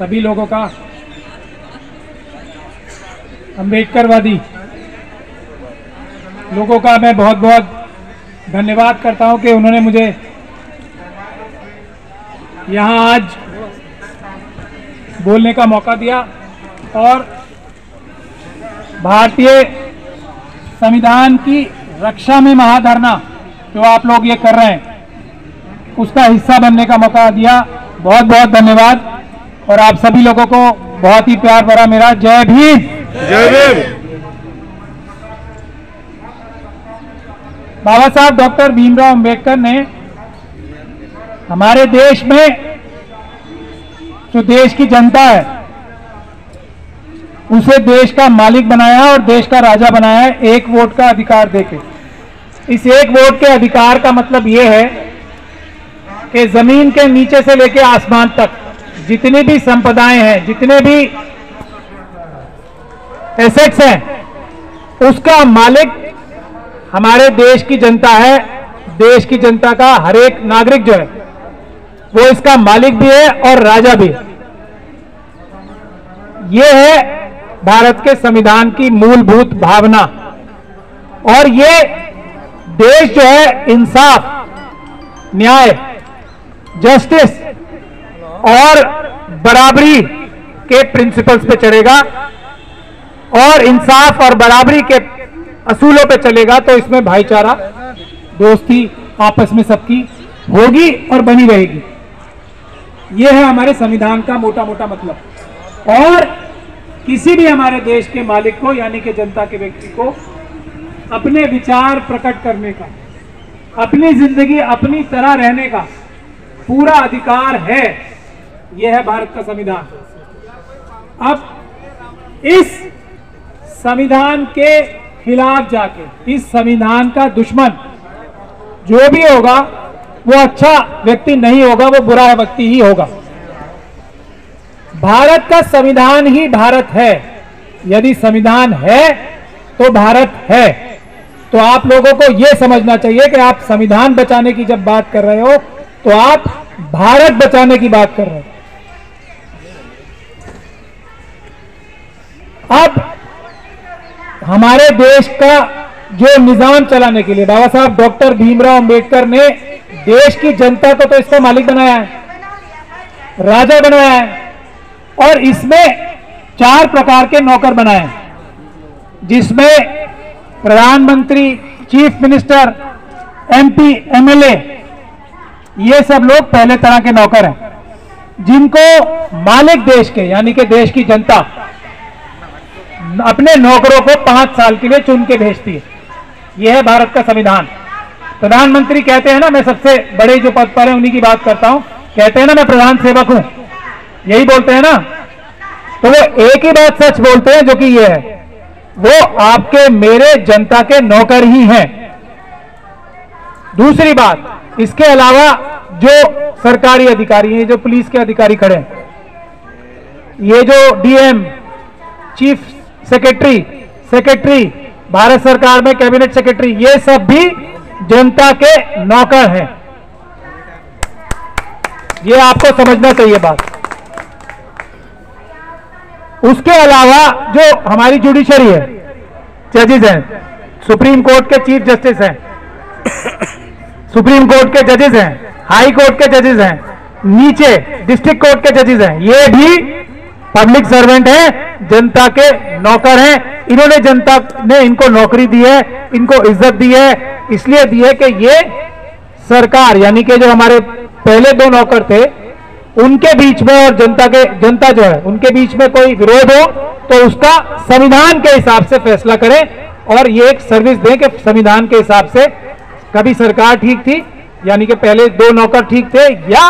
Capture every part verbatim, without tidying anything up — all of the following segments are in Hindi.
सभी लोगों का, अम्बेडकरवादी लोगों का मैं बहुत बहुत धन्यवाद करता हूं कि उन्होंने मुझे यहाँ आज बोलने का मौका दिया और भारतीय संविधान की रक्षा में महाधरना जो आप लोग ये कर रहे हैं उसका हिस्सा बनने का मौका दिया। बहुत बहुत धन्यवाद और आप सभी लोगों को बहुत ही प्यार भरा मेरा जय भीम। जय भीम। बाबा साहब डॉक्टर भीमराव अंबेडकर ने हमारे देश में जो देश की जनता है उसे देश का मालिक बनाया और देश का राजा बनाया है एक वोट का अधिकार देके। इस एक वोट के अधिकार का मतलब यह है कि जमीन के नीचे से लेकर आसमान तक जितनी भी संपदाएं हैं, जितने भी एसेट्स हैं, उसका मालिक हमारे देश की जनता है। देश की जनता का हर एक नागरिक जो है वो इसका मालिक भी है और राजा भी है। ये है भारत के संविधान की मूलभूत भावना। और ये देश जो है इंसाफ, न्याय, जस्टिस और बराबरी के प्रिंसिपल्स पे चलेगा और इंसाफ और बराबरी के असूलों पे चलेगा तो इसमें भाईचारा, दोस्ती आपस में सबकी होगी और बनी रहेगी। यह है हमारे संविधान का मोटा मोटा मतलब। और किसी भी हमारे देश के मालिक को यानी कि जनता के व्यक्ति को अपने विचार प्रकट करने का, अपनी जिंदगी अपनी तरह रहने का पूरा अधिकार है। यह है भारत का संविधान। अब इस संविधान के खिलाफ जाके, इस संविधान का दुश्मन जो भी होगा वो अच्छा व्यक्ति नहीं होगा, वो बुरा व्यक्ति ही होगा। भारत का संविधान ही भारत है। यदि संविधान है तो भारत है। तो आप लोगों को यह समझना चाहिए कि आप संविधान बचाने की जब बात कर रहे हो तो आप भारत बचाने की बात कर रहे हो। अब हमारे देश का जो निजाम चलाने के लिए बाबा साहब डॉक्टर भीमराव अंबेडकर ने देश की जनता को तो इसका मालिक बनाया है, राजा बनाया है और इसमें चार प्रकार के नौकर बनाए हैं, जिसमें प्रधानमंत्री, चीफ मिनिस्टर, एमपी, एमएलए, ये सब लोग पहले तरह के नौकर हैं, जिनको मालिक देश के यानी कि देश की जनता अपने नौकरों को पांच साल के लिए चुन के भेजती है। यह है भारत का संविधान। प्रधानमंत्री कहते हैं ना, मैं सबसे बड़े जो पद पर है उन्हीं की बात करता हूं, कहते हैं ना मैं प्रधान सेवक हूं, यही बोलते हैं ना। तो वो एक ही बात सच बोलते हैं जो कि ये है, वो आपके मेरे जनता के नौकर ही हैं। दूसरी बात, इसके अलावा जो सरकारी अधिकारी हैं, जो पुलिस के अधिकारी खड़े हैं, ये जो DM, chief secretary, secretary Bharat सरकार में कैबिनेट सेक्रेटरी, ये सब भी जनता के नौकर हैं। ये आपको समझना चाहिए बात। उसके अलावा जो हमारी जुडिशरी है, जजेस हैं, सुप्रीम कोर्ट के चीफ जस्टिस हैं, सुप्रीम कोर्ट के जजेस हैं, हाई कोर्ट के जजेस हैं, नीचे डिस्ट्रिक्ट कोर्ट के जजेस हैं, ये भी पब्लिक सर्वेंट हैं, जनता के नौकर हैं। इन्होंने जनता ने इनको नौकरी दी है, इनको इज्जत दी है, इसलिए दी है कि ये सरकार यानी कि जो हमारे पहले दो नौकर थे उनके बीच में और जनता के जनता जो है उनके बीच में कोई विरोध हो तो उसका संविधान के हिसाब से फैसला करें और ये एक सर्विस दें कि संविधान के हिसाब से कभी सरकार ठीक थी यानी कि पहले दो नौकर ठीक थे, या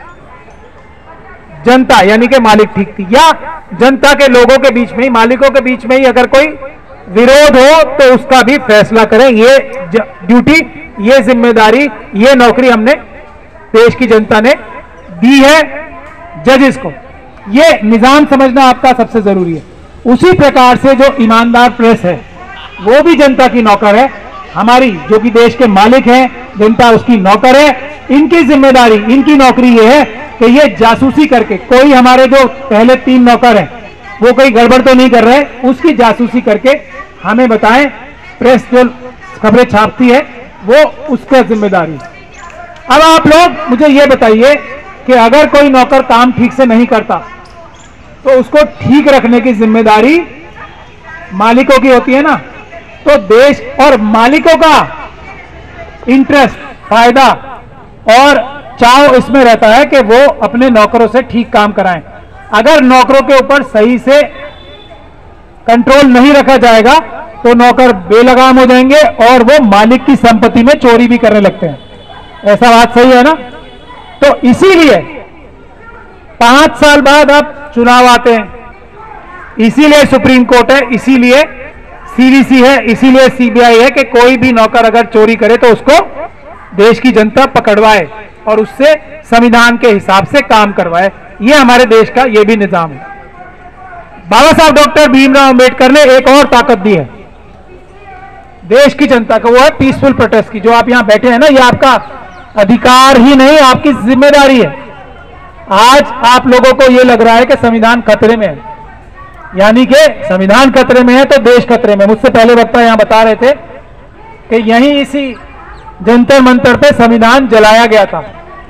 जनता यानी कि मालिक ठीक थी, या जनता के लोगों के बीच में ही, मालिकों के बीच में ही अगर कोई विरोध हो तो उसका भी फैसला करें। ये ड्यूटी, ये जिम्मेदारी, ये नौकरी हमने देश की जनता ने दी है जजेस को। ये निजाम समझना आपका सबसे जरूरी है। उसी प्रकार से जो ईमानदार प्रेस है वो भी जनता की नौकर है। हमारी जो कि देश के मालिक हैं, जनता उसकी नौकर है। इनकी जिम्मेदारी, इनकी नौकरी ये है कि ये जासूसी करके कोई हमारे जो पहले तीन नौकर हैं वो कोई गड़बड़ तो नहीं कर रहे, उसकी जासूसी करके हमें बताएं। प्रेस जो खबरें छापती है वो उसका जिम्मेदारी। अब आप लोग मुझे ये बताइए कि अगर कोई नौकर काम ठीक से नहीं करता तो उसको ठीक रखने की जिम्मेदारी मालिकों की होती है ना। तो देश और मालिकों का इंटरेस्ट, फायदा और चाव इसमें रहता है कि वो अपने नौकरों से ठीक काम कराएं। अगर नौकरों के ऊपर सही से कंट्रोल नहीं रखा जाएगा तो नौकर बेलगाम हो जाएंगे और वो मालिक की संपत्ति में चोरी भी करने लगते हैं। ऐसा बात सही है ना। तो इसीलिए पांच साल बाद अब चुनाव आते हैं, इसीलिए सुप्रीम कोर्ट है, इसीलिए सीवीसी है, इसीलिए सीबीआई है कि कोई भी नौकर अगर चोरी करे तो उसको देश की जनता पकड़वाए और उससे संविधान के हिसाब से काम करवाए। ये हमारे देश का ये भी निजाम है। बाबा साहब डॉक्टर भीमराव अंबेडकर ने एक और ताकत दी है देश की जनता को, वो है पीसफुल प्रोटेस्ट की। जो आप यहां बैठे हैं ना, ये आपका अधिकार ही नहीं, आपकी जिम्मेदारी है। आज आप लोगों को यह लग रहा है कि संविधान खतरे में है, यानी कि संविधान खतरे में है तो देश खतरे में। मुझसे पहले वक्ता यहां बता रहे थे कि यहीं इसी जंतर मंतर पे संविधान जलाया गया था।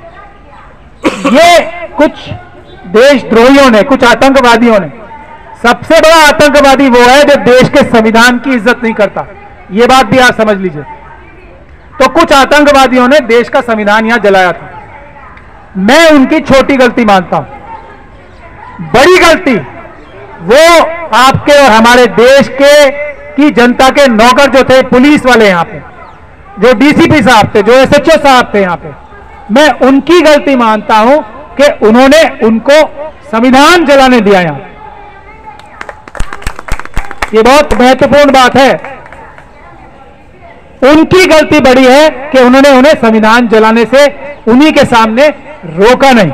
ये कुछ देशद्रोहियों ने, कुछ आतंकवादियों ने, सबसे बड़ा आतंकवादी वो है जो देश के संविधान की इज्जत नहीं करता। ये बात भी आप समझ लीजिए। तो कुछ आतंकवादियों ने देश का संविधान यहां जलाया था। मैं उनकी छोटी गलती मानता हूं। बड़ी गलती वो आपके और हमारे देश के की जनता के नौकर जो थे, पुलिस वाले यहां पे, जो डीसीपी साहब थे, जो एसएचओ साहब थे यहां पे, मैं उनकी गलती मानता हूं कि उन्होंने उनको संविधान जलाने दिया। यहां ये बहुत महत्वपूर्ण बात है। उनकी गलती बड़ी है कि उन्होंने उन्हें संविधान जलाने से उन्हीं के सामने रोका नहीं।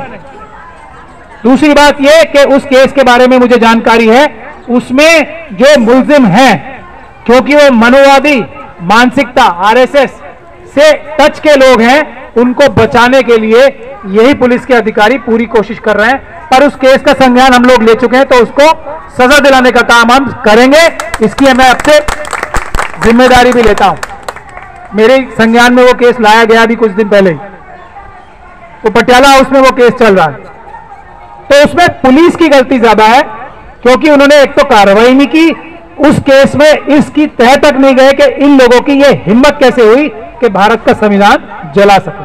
दूसरी बात यह कि उस केस के बारे में मुझे जानकारी है, उसमें जो मुल्जिम हैं, क्योंकि वो मनोवादी मानसिकता आरएसएस से टच के लोग हैं, उनको बचाने के लिए यही पुलिस के अधिकारी पूरी कोशिश कर रहे हैं। पर उस केस का संज्ञान हम लोग ले चुके हैं, तो उसको सजा दिलाने का काम हम करेंगे। इसकी मैं आपसे जिम्मेदारी भी लेता हूं। मेरे संज्ञान में वो केस लाया गया अभी कुछ दिन पहले, वो पटियाला हाउस में वो केस चल रहा है। तो उसमें पुलिस की गलती ज्यादा है, क्योंकि उन्होंने एक तो कार्रवाई नहीं की, उस केस में इसकी तह तक नहीं गए कि इन लोगों की ये हिम्मत कैसे हुई कि भारत का संविधान जला सके।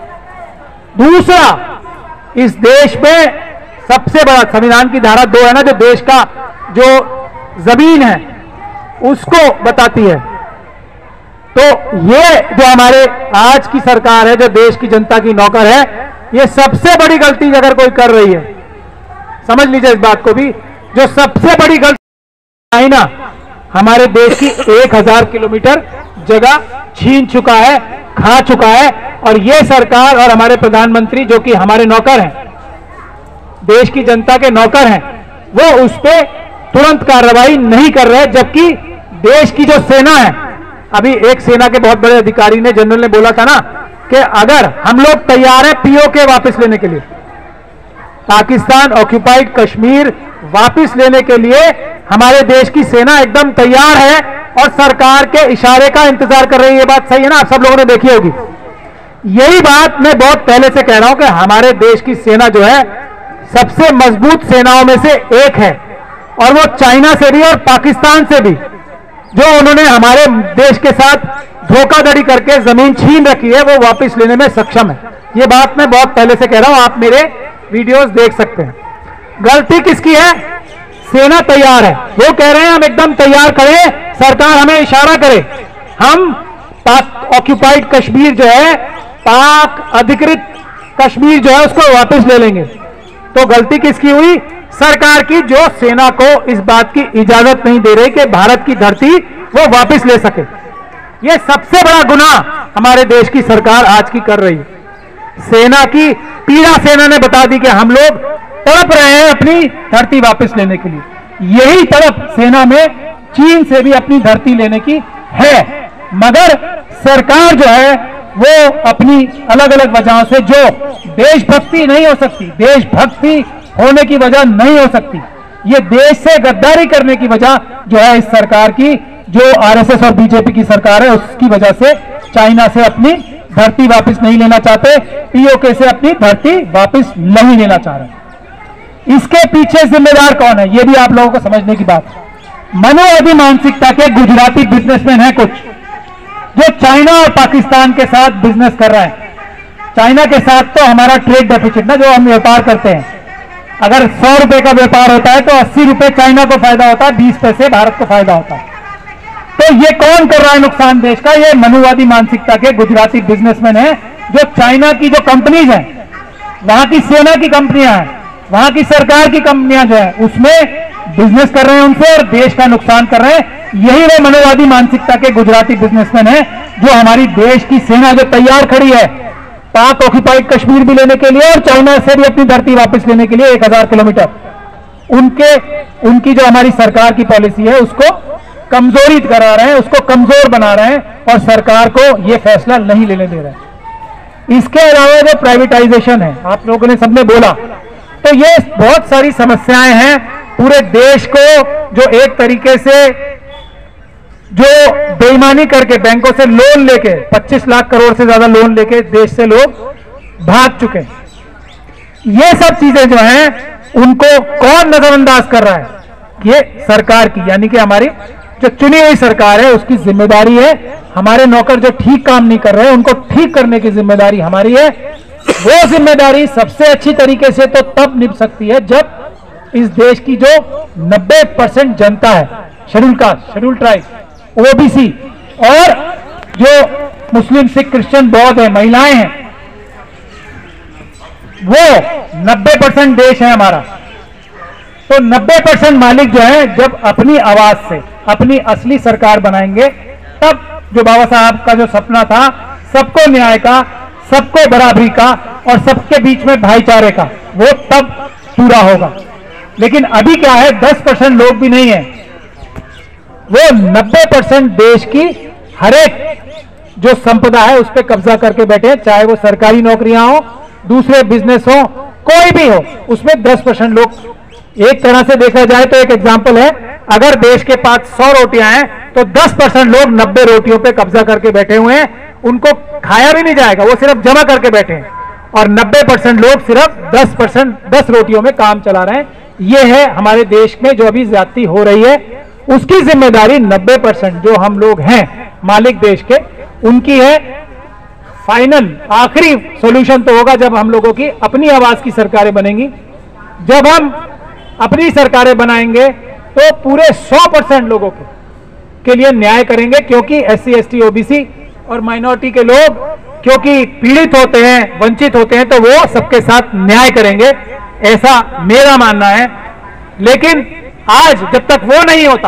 दूसरा, इस देश में सबसे बड़ा संविधान की धारा दो है ना, जो देश का जो जमीन है उसको बताती है। तो ये जो हमारे आज की सरकार है, जो देश की जनता की नौकर है, ये सबसे बड़ी गलती अगर कोई कर रही है, समझ लीजिए इस बात को भी, जो सबसे बड़ी गलती है ना, हमारे देश की एक हजार किलोमीटर जगह छीन चुका है, खा चुका है। और ये सरकार और हमारे प्रधानमंत्री, जो कि हमारे नौकर हैं, देश की जनता के नौकर हैं, वो उस पर तुरंत कार्रवाई नहीं कर रहे। जबकि देश की जो सेना है, अभी एक सेना के बहुत बड़े अधिकारी ने, जनरल ने बोला था ना कि अगर हम लोग तैयार हैं पीओके वापस लेने के लिए, पाकिस्तान ऑक्यूपाइड कश्मीर वापस लेने के लिए हमारे देश की सेना एकदम तैयार है और सरकार के इशारे का इंतजार कर रही है। ये बात सही है ना, आप सब लोगों ने देखी होगी। यही बात मैं बहुत पहले से कह रहा हूं कि हमारे देश की सेना जो है सबसे मजबूत सेनाओं में से एक है, और वो चाइना से भी और पाकिस्तान से भी, जो उन्होंने हमारे देश के साथ धोखाधड़ी करके जमीन छीन रखी है, वो वापस लेने में सक्षम है। ये बात मैं बहुत पहले से कह रहा हूं, आप मेरे वीडियोस देख सकते हैं। गलती किसकी है? सेना तैयार है, वो कह रहे हैं हम एकदम तैयार करें, सरकार हमें इशारा करे, हम पाक ऑक्यूपाइड कश्मीर जो है, पाक अधिकृत कश्मीर जो है, उसको वापस ले लेंगे। तो गलती किसकी हुई? सरकार की, जो सेना को इस बात की इजाजत नहीं दे रही कि भारत की धरती वो वापस ले सके। यह सबसे बड़ा गुनाह हमारे देश की सरकार आज की कर रही है। सेना की पीड़ा सेना ने बता दी कि हम लोग तड़प रहे हैं अपनी धरती वापस लेने के लिए। यही तड़प सेना में चीन से भी अपनी धरती लेने की है, मगर सरकार जो है वो अपनी अलग अलग वजहों से, जो देशभक्ति नहीं हो सकती, देशभक्ति होने की वजह नहीं हो सकती, ये देश से गद्दारी करने की वजह जो है इस सरकार की, जो आरएसएस और बीजेपी की सरकार है, उसकी वजह से चाइना से अपनी धरती वापस नहीं लेना चाहते, पीओके से अपनी धरती वापस नहीं लेना चाह रहे। इसके पीछे जिम्मेदार कौन है, ये भी आप लोगों को समझने की बात है। मनोवादी मानसिकता के गुजराती बिजनेसमैन हैं कुछ, जो चाइना और पाकिस्तान के साथ बिजनेस कर रहे हैं। चाइना के साथ तो हमारा ट्रेड डेफिसिट ना, जो हम व्यापार करते हैं, अगर सौ रुपए का व्यापार होता है तो अस्सी रुपए चाइना को फायदा होता है, बीस पैसे भारत को फायदा होता है। तो ये कौन कर रहा है नुकसान देश का? ये मनोवादी मानसिकता के गुजराती बिजनेसमैन हैं, जो चाइना की जो कंपनीज हैं, वहां की सेना की कंपनियां हैं, वहां की सरकार की कंपनियां जो है उसमें बिजनेस कर रहे हैं उनसे और देश का नुकसान कर रहे हैं। यही वो मनोवादी मानसिकता के गुजराती बिजनेसमैन हैं जो हमारी देश की सेना जो तैयार खड़ी है पाक ऑक्युपाइड कश्मीर भी लेने के लिए और चाइना से भी अपनी धरती वापस लेने के लिए एक हजार किलोमीटर, उनके उनकी जो हमारी सरकार की पॉलिसी है उसको कमजोरी करा रहे हैं, उसको कमजोर बना रहे हैं और सरकार को यह फैसला नहीं लेने दे रहे हैं। इसके अलावा जो प्राइवेटाइजेशन है, आप लोगों ने सबने बोला, तो ये बहुत सारी समस्याएं हैं पूरे देश को, जो एक तरीके से जो बेईमानी करके बैंकों से लोन लेके पच्चीस लाख करोड़ से ज्यादा लोन लेके देश से लोग भाग चुके हैं। ये सब चीजें जो हैं उनको कौन नजरअंदाज कर रहा है? ये सरकार की, यानी कि हमारी जो चुनी हुई सरकार है उसकी जिम्मेदारी है। हमारे नौकर जो ठीक काम नहीं कर रहे हैं उनको ठीक करने की जिम्मेदारी हमारी है। वो जिम्मेदारी सबसे अच्छी तरीके से तो तब निभ सकती है जब इस देश की जो नब्बे परसेंट जनता है, schedule caste, schedule tribe, OBC और जो मुस्लिम, सिख, क्रिश्चियन, बौद्ध है, महिलाएं हैं, वो नब्बे परसेंट देश है हमारा। तो नब्बे परसेंट मालिक जो है जब अपनी आवाज से अपनी असली सरकार बनाएंगे, तब जो बाबा साहब का जो सपना था सबको न्याय का, सबको बराबरी का और सबके बीच में भाईचारे का, वो तब पूरा होगा। लेकिन अभी क्या है, दस परसेंट लोग भी नहीं है, वो नब्बे परसेंट देश की हरेक जो संपदा है उस पर कब्जा करके बैठे हैं, चाहे वो सरकारी नौकरियां हो, दूसरे बिजनेस हो, कोई भी हो, उसमें दस परसेंट लोग। एक तरह से देखा जाए तो एक एग्जांपल है, अगर देश के पास सौ रोटियां हैं तो दस परसेंट लोग नब्बे रोटियों पे कब्जा करके बैठे हुए हैं, उनको खाया भी नहीं जाएगा, वो सिर्फ जमा करके बैठे हैं, और नब्बे परसेंट लोग सिर्फ दस परसेंट दस रोटियों में काम चला रहे हैं। ये है हमारे देश में जो अभी ज्यादती हो रही है, उसकी जिम्मेदारी नब्बे परसेंट जो हम लोग हैं मालिक देश के, उनकी है। फाइनल आखिरी सॉल्यूशन तो होगा जब हम लोगों की अपनी आवाज की सरकारें बनेंगी। जब हम अपनी सरकारें बनाएंगे तो पूरे सौ परसेंट लोगों के, के लिए न्याय करेंगे, क्योंकि S C, S T, OBC और माइनॉरिटी के लोग क्योंकि पीड़ित होते हैं, वंचित होते हैं, तो वो सबके साथ न्याय करेंगे, ऐसा मेरा मानना है। लेकिन आज जब तक वो नहीं होता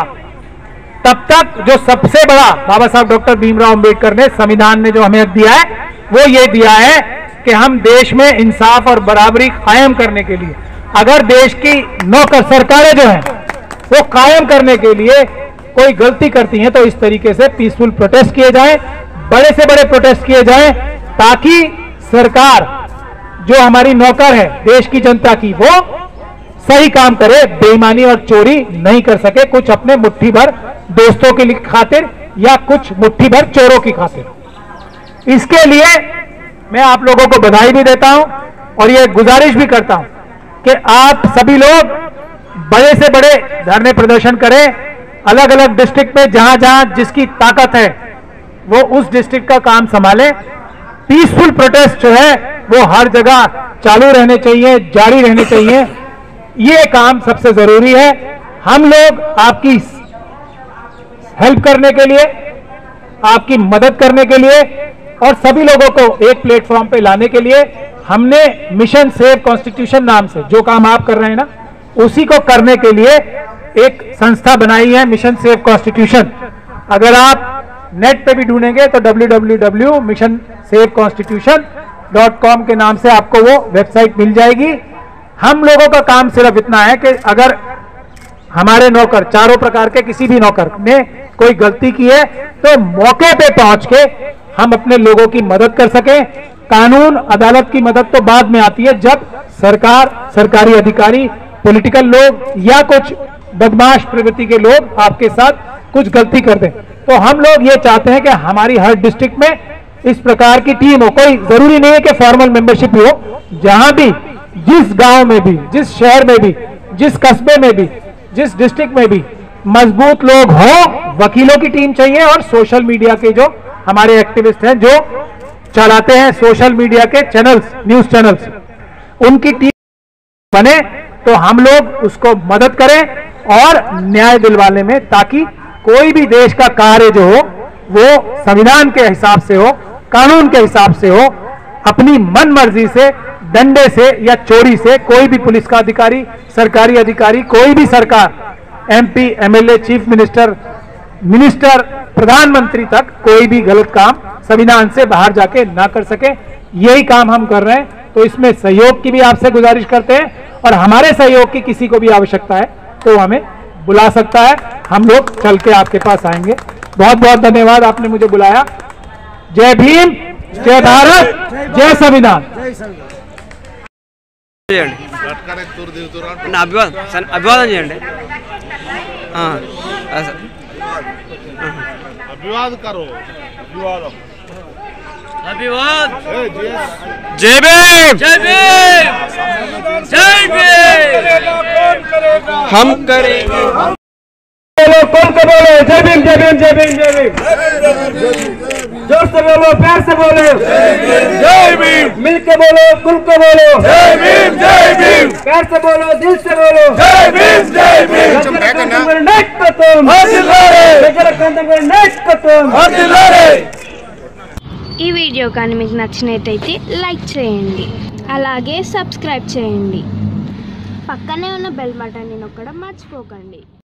तब तक जो सबसे बड़ा बाबा साहब डॉक्टर भीमराव अंबेडकर ने संविधान ने जो हमें दिया है वो ये दिया है कि हम देश में इंसाफ और बराबरी कायम करने के लिए, अगर देश की नौकर सरकारें जो हैं वो कायम करने के लिए कोई गलती करती हैं तो इस तरीके से पीसफुल प्रोटेस्ट किए जाएं, बड़े से बड़े प्रोटेस्ट किए जाएं, ताकि सरकार जो हमारी नौकर है देश की जनता की, वो सही काम करे, बेईमानी और चोरी नहीं कर सके, कुछ अपने मुट्ठी भर दोस्तों के लिए खातिर या कुछ मुट्ठी भर चोरों की खातिर। इसके लिए मैं आप लोगों को बधाई भी देता हूं और ये गुजारिश भी करता हूं कि आप सभी लोग बड़े से बड़े धरने प्रदर्शन करें, अलग अलग डिस्ट्रिक्ट में जहां जहां जिसकी ताकत है वो उस डिस्ट्रिक्ट का काम संभालें। पीसफुल प्रोटेस्ट जो है वो हर जगह चालू रहने चाहिए, जारी रहने चाहिए, ये काम सबसे जरूरी है। हम लोग आपकी हेल्प करने के लिए, आपकी मदद करने के लिए और सभी लोगों को एक प्लेटफॉर्म पे लाने के लिए हमने मिशन सेव कॉन्स्टिट्यूशन नाम से जो काम आप कर रहे हैं ना, उसी को करने के लिए एक संस्था बनाई है, मिशन सेव कॉन्स्टिट्यूशन। अगर आप नेट पे भी ढूंढेंगे तो W W W dot mission save constitution dot com के नाम से आपको वो वेबसाइट मिल जाएगी। हम लोगों का काम सिर्फ इतना है कि अगर हमारे नौकर, चारों प्रकार के किसी भी नौकर ने कोई गलती की है तो मौके पे पहुंच के हम अपने लोगों की मदद कर सकें। कानून अदालत की मदद तो बाद में आती है, जब सरकार, सरकारी अधिकारी, पॉलिटिकल लोग या कुछ बदमाश प्रवृत्ति के लोग आपके साथ कुछ गलती कर दें। तो हम लोग ये चाहते हैं कि हमारी हर डिस्ट्रिक्ट में इस प्रकार की टीम हो। कोई जरूरी नहीं है कि फॉर्मल मेंबरशिप हो, जहां भी, जिस गांव में भी, जिस शहर में भी, जिस कस्बे में भी, जिस डिस्ट्रिक्ट में भी मजबूत लोग हो, वकीलों की टीम चाहिए। और सोशल मीडिया के जो हमारे एक्टिविस्ट हैं, जो चलाते हैं सोशल मीडिया के चैनल्स, न्यूज चैनल्स, उनकी टीम बने तो हम लोग उसको मदद करें और न्याय दिलवाने में, ताकि कोई भी देश का कार्य जो हो वो संविधान के हिसाब से हो, कानून के हिसाब से हो। अपनी मन मर्जी से, डंडे से या चोरी से कोई भी पुलिस का अधिकारी, सरकारी अधिकारी, कोई भी सरकार, MP, MLA, chief minister, minister, प्रधानमंत्री तक कोई भी गलत काम संविधान से बाहर जाके ना कर सके। यही काम हम कर रहे हैं। तो इसमें सहयोग की भी आपसे गुजारिश करते हैं, और हमारे सहयोग की किसी को भी आवश्यकता है तो हमें बुला सकता है, हम लोग चल के आपके पास आएंगे। बहुत बहुत धन्यवाद, आपने मुझे बुलाया। जय भीम, जय भारत, जय संविधान। अभिवादन अभिवादन చేయండి अभिवाद करो अभिवाद अभिवाद जय भीम जय भीम जय भीम हम करेंगे बोलो, खोल के बोलो, जय भीम, जय भीम, जय भीम, जय भीम। जोर से बोलो, प्यार से बोलो, जय भीम। मिल के बोलो, खुल के बोलो, जय भीम जय भीम प्यार से बोलो, दिल से बोलो, जय भीम जय भीम ఈ వీడియో కానీ మీకు నచ్చినట్టయితే లైక్ చేయండి, అలాగే సబ్స్క్రైబ్ చేయండి, పక్కనే ఉన్న బెల్ బటన్ని నొక్కడం మర్చిపోకండి।